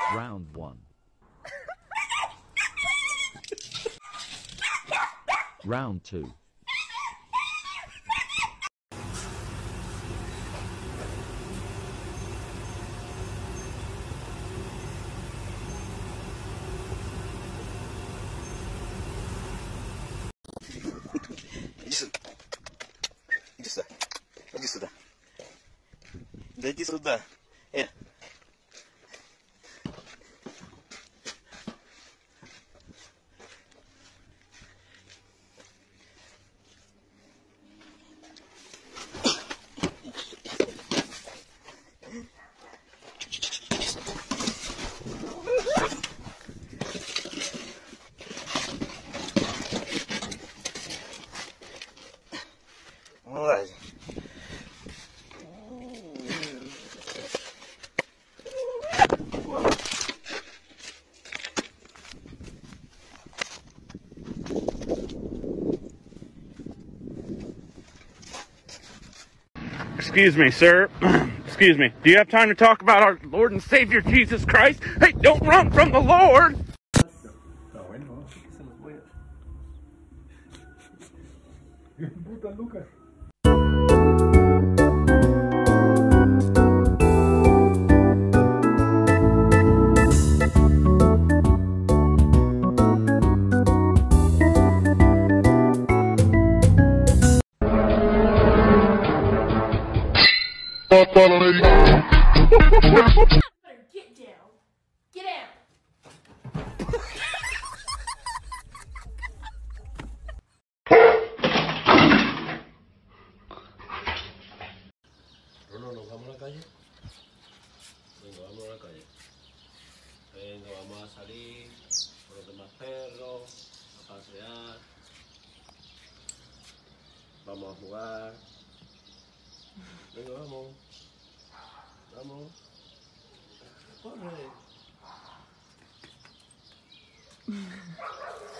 Round 1. Round 2. Иди сюда. Молодец. Excuse me, sir. Excuse me. Do you have time to talk about our Lord and Savior Jesus Christ? Hey, don't run from the Lord! Get down. Get out. No, nos vamos a la calle. Venga, vamos a la calle. Venga, vamos a salir con los demás perros, a pasear. Vamos a jugar. Venga, vamos. Vamos. Corre.